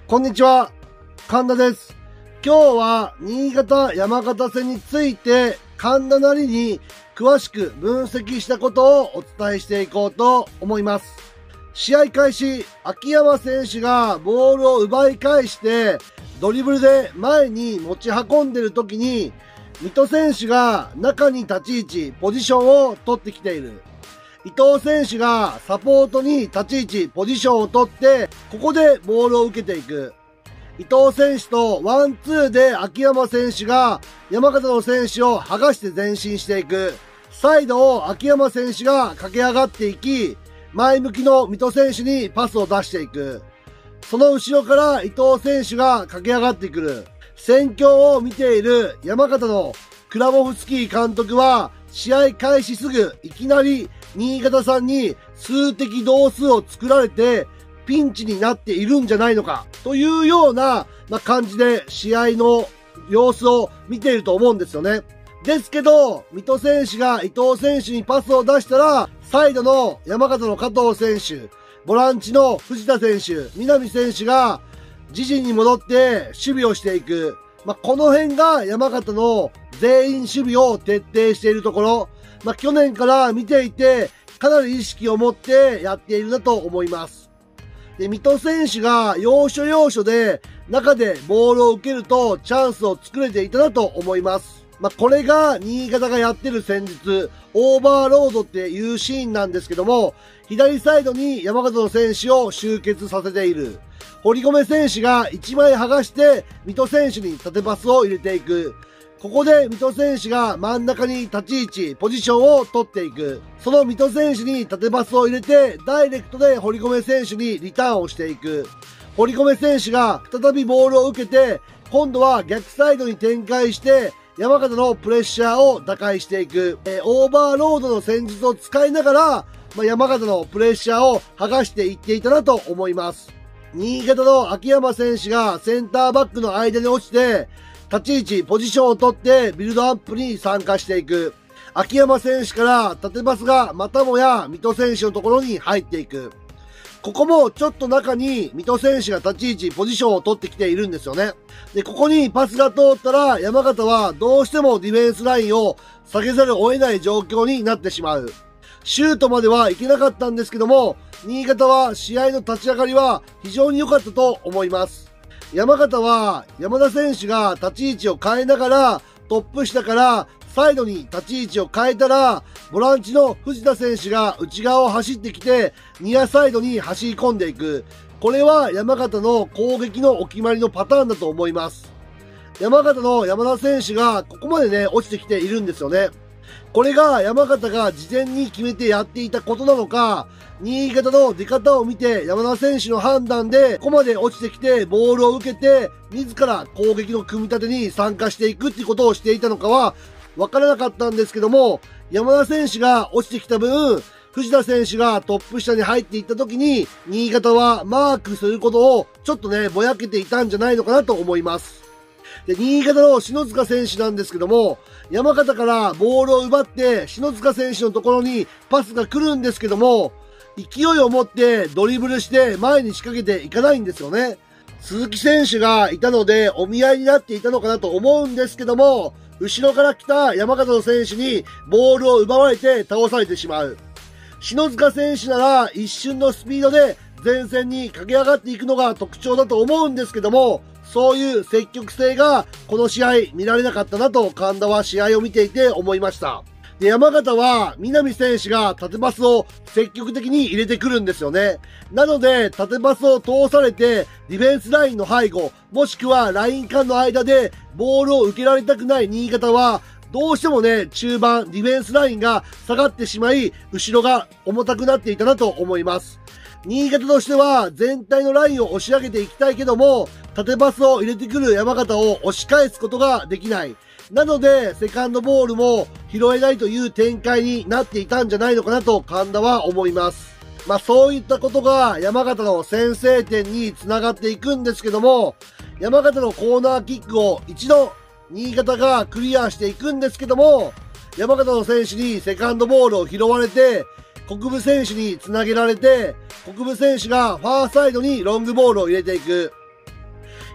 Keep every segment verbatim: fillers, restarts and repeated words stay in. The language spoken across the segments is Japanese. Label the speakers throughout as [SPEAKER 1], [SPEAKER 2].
[SPEAKER 1] こんにちは、神田です。今日は新潟山形戦について神田なりに詳しく分析したことをお伝えしていこうと思います。試合開始、秋山選手がボールを奪い返してドリブルで前に持ち運んでいる時に水戸選手が中に立ち位置、ポジションを取ってきている。伊藤選手がサポートに立ち位置、ポジションを取って、ここでボールを受けていく。伊藤選手とワンツーで秋山選手が山形の選手を剥がして前進していく。サイドを秋山選手が駆け上がっていき、前向きの水戸選手にパスを出していく。その後ろから伊藤選手が駆け上がってくる。戦況を見ている山形のクラモフスキー監督は、試合開始すぐいきなり新潟さんに数的同数を作られてピンチになっているんじゃないのかというような、まあ、感じで試合の様子を見ていると思うんですよね。ですけど、水戸選手が伊藤選手にパスを出したら、サイドの山形の加藤選手、ボランチの藤田選手、南選手が自陣に戻って守備をしていく。まあ、この辺が山形の全員守備を徹底しているところ、まあ、去年から見ていて、かなり意識を持ってやっているなと思います。で、水戸選手が要所要所で中でボールを受けるとチャンスを作れていたなと思います。まあ、これが新潟がやってる戦術、オーバーロードっていうシーンなんですけども、左サイドに山形の選手を集結させている。堀米選手がいちまい剥がして水戸選手に縦パスを入れていく。ここで水戸選手が真ん中に立ち位置、ポジションを取っていく。その水戸選手に縦パスを入れて、ダイレクトで堀米選手にリターンをしていく。堀米選手が再びボールを受けて、今度は逆サイドに展開して、山形のプレッシャーを打開していく。えー、オーバーロードの戦術を使いながら、まあ、山形のプレッシャーを剥がしていっていたなと思います。新潟の秋山選手がセンターバックの間に落ちて、立ち位置、ポジションを取ってビルドアップに参加していく。秋山選手から縦パスがまたもや水戸選手のところに入っていく。ここもちょっと中に水戸選手が立ち位置、ポジションを取ってきているんですよね。で、ここにパスが通ったら山形はどうしてもディフェンスラインを下げざるを得ない状況になってしまう。シュートまではいけなかったんですけども、新潟は試合の立ち上がりは非常に良かったと思います。山形は山田選手が立ち位置を変えながらトップ下からサイドに立ち位置を変えたら、ボランチの藤田選手が内側を走ってきてニアサイドに走り込んでいく。これは山形の攻撃のお決まりのパターンだと思います。山形の山田選手がここまでね、落ちてきているんですよね。これが山形が事前に決めてやっていたことなのか、新潟の出方を見て山田選手の判断でここまで落ちてきてボールを受けて自ら攻撃の組み立てに参加していくっていうことをしていたのかはわからなかったんですけども、山田選手が落ちてきた分、藤田選手がトップ下に入っていった時に新潟はマークすることをちょっとね、ぼやけていたんじゃないのかなと思います。で、新潟の篠塚選手なんですけども、山形からボールを奪って篠塚選手のところにパスが来るんですけども、勢いを持ってドリブルして前に仕掛けていかないんですよね。鈴木選手がいたのでお見合いになっていたのかなと思うんですけども、後ろから来た山形の選手にボールを奪われて倒されてしまう。篠塚選手なら一瞬のスピードで前線に駆け上がっていくのが特徴だと思うんですけども、そういう積極性がこの試合見られなかったなと神田は試合を見ていて思いました。で、山形は南選手が縦パスを積極的に入れてくるんですよね。なので縦パスを通されてディフェンスラインの背後、もしくはライン間の間でボールを受けられたくない新潟はどうしてもね、中盤ディフェンスラインが下がってしまい、後ろが重たくなっていたなと思います。新潟としては全体のラインを押し上げていきたいけども、縦パスを入れてくる山形を押し返すことができない。なので、セカンドボールも拾えないという展開になっていたんじゃないのかなと神田は思います。まあそういったことが山形の先制点につながっていくんですけども、山形のコーナーキックを一度新潟がクリアしていくんですけども、山形の選手にセカンドボールを拾われて、国分選手につなげられて、国分選手がファーサイドにロングボールを入れていく。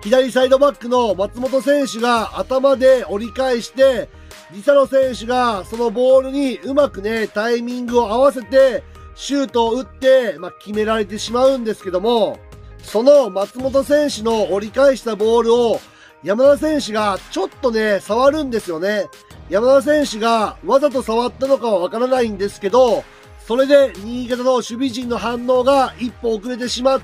[SPEAKER 1] 左サイドバックの松本選手が頭で折り返して、リサロ選手がそのボールにうまくね、タイミングを合わせて、シュートを打って、まあ、決められてしまうんですけども、その松本選手の折り返したボールを山田選手がちょっとね、触るんですよね。山田選手がわざと触ったのかはわからないんですけど、それで新潟の守備陣の反応が一歩遅れてしまって、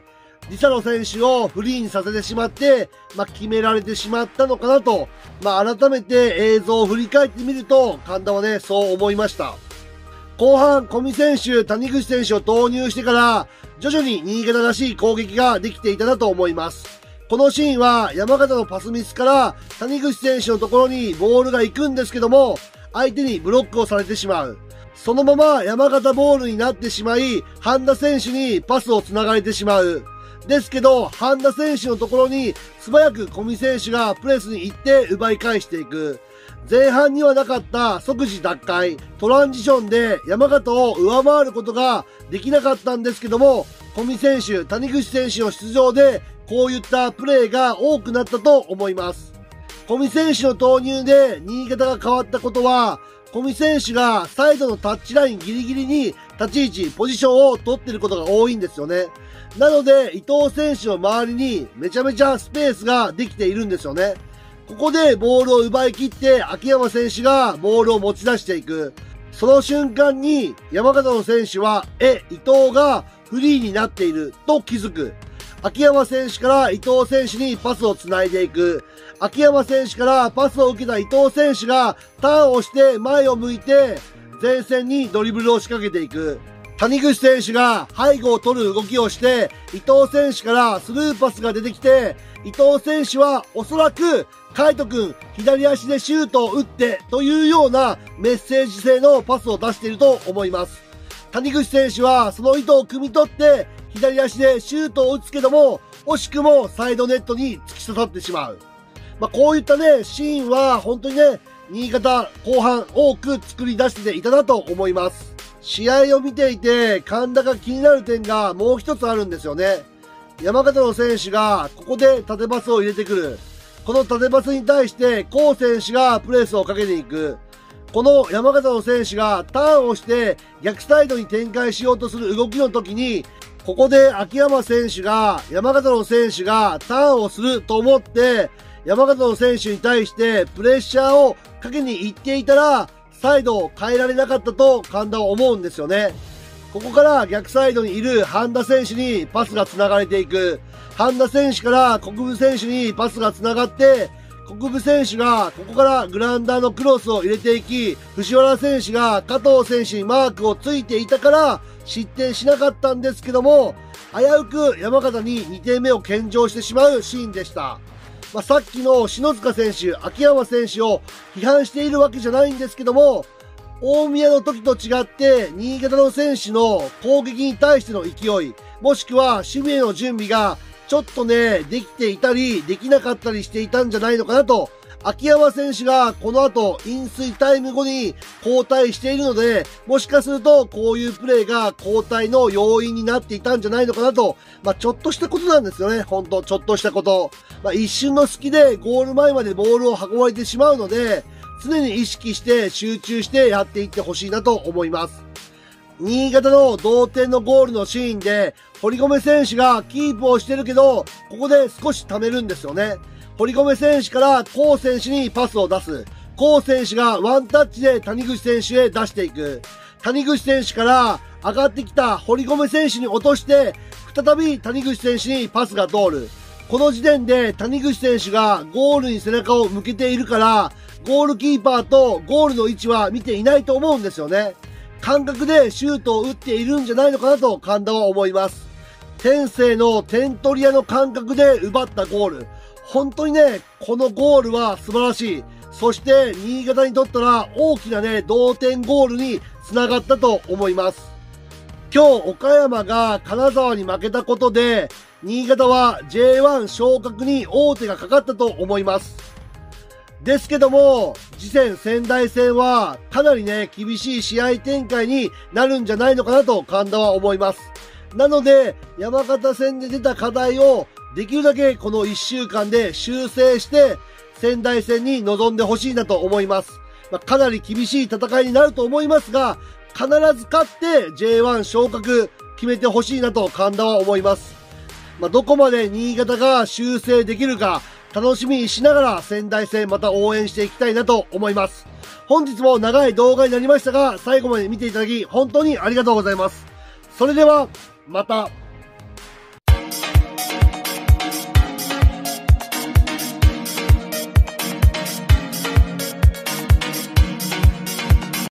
[SPEAKER 1] リサロ選手をフリーにさせてしまって、まあ、決められてしまったのかなと、まあ、改めて映像を振り返ってみると、神田はね、そう思いました。後半、小見選手、谷口選手を投入してから、徐々に新潟らしい攻撃ができていたなと思います。このシーンは山形のパスミスから谷口選手のところにボールが行くんですけども、相手にブロックをされてしまう。そのまま山形ボールになってしまい、半田選手にパスを繋がれてしまう。ですけど、半田選手のところに素早く小見選手がプレスに行って奪い返していく。前半にはなかった即時奪回、トランジションで山形を上回ることができなかったんですけども、小見選手、谷口選手の出場でこういったプレーが多くなったと思います。小見選手の投入で新潟が変わったことは、小見選手がサイドのタッチラインギリギリに立ち位置、ポジションを取っていることが多いんですよね。なので、伊藤選手の周りにめちゃめちゃスペースができているんですよね。ここでボールを奪い切って秋山選手がボールを持ち出していく。その瞬間に山形の選手は、え、伊藤がフリーになっていると気づく。秋山選手から伊藤選手にパスをつないでいく。秋山選手からパスを受けた伊藤選手がターンをして前を向いて前線にドリブルを仕掛けていく。谷口選手が背後を取る動きをして伊藤選手からスルーパスが出てきて、伊藤選手はおそらく海斗くん左足でシュートを打ってというようなメッセージ性のパスを出していると思います。谷口選手はその意図を汲み取って左足でシュートを打つけども、惜しくもサイドネットに突き刺さってしまう。まあ、こういったね、シーンは本当にね、新潟後半多く作り出していたなと思います。試合を見ていて神田が気になる点がもう一つあるんですよね。山形の選手がここで縦パスを入れてくる。この縦パスに対して高選手がプレスをかけていく。この山形の選手がターンをして逆サイドに展開しようとする動きの時に、ここで秋山選手が山形の選手がターンをすると思って山形の選手に対してプレッシャーをかけに行っていたらサイドを変えられなかったと神田は思うんですよね。ここから逆サイドにいる半田選手にパスが繋がれていく。半田選手から国分選手にパスが繋がって、国分選手がここからグラウンダーのクロスを入れていき、藤原選手が加藤選手にマークをついていたから失点しなかったんですけども、危うく山形ににてんめを献上してしまうシーンでした。まあ、さっきの篠塚選手、秋山選手を批判しているわけじゃないんですけども、大宮の時と違って新潟の選手の攻撃に対しての勢い、もしくは守備への準備がちょっとね、できていたり、できなかったりしていたんじゃないのかなと。秋山選手がこの後、飲水タイム後に交代しているので、もしかするとこういうプレーが交代の要因になっていたんじゃないのかなと。まあ、ちょっとしたことなんですよね。ほんと、ちょっとしたこと。まあ、一瞬の隙でゴール前までボールを運ばれてしまうので、常に意識して集中してやっていってほしいなと思います。新潟の同点のゴールのシーンで、堀米選手がキープをしてるけど、ここで少し溜めるんですよね。堀米選手からコウ選手にパスを出す。コウ選手がワンタッチで谷口選手へ出していく。谷口選手から上がってきた堀米選手に落として、再び谷口選手にパスが通る。この時点で谷口選手がゴールに背中を向けているから、ゴールキーパーとゴールの位置は見ていないと思うんですよね。感覚でシュートを打っているんじゃないのかなと神田は思います。天性の点取り屋の感覚で奪ったゴール。本当にね、このゴールは素晴らしい。そして新潟にとったら大きなね、同点ゴールに繋がったと思います。今日岡山が金沢に負けたことで、新潟は ジェイワン 昇格に王手がかかったと思います。ですけども、次戦仙台戦はかなりね、厳しい試合展開になるんじゃないのかなと神田は思います。なので、山形戦で出た課題をできるだけこのいっしゅうかんで修正して仙台戦に臨んでほしいなと思います。まあ、かなり厳しい戦いになると思いますが、必ず勝って ジェイワン 昇格決めてほしいなと神田は思います。まあ、どこまで新潟が修正できるか楽しみにしながら仙台戦また応援していきたいなと思います。本日も長い動画になりましたが、最後まで見ていただき本当にありがとうございます。それでは、また。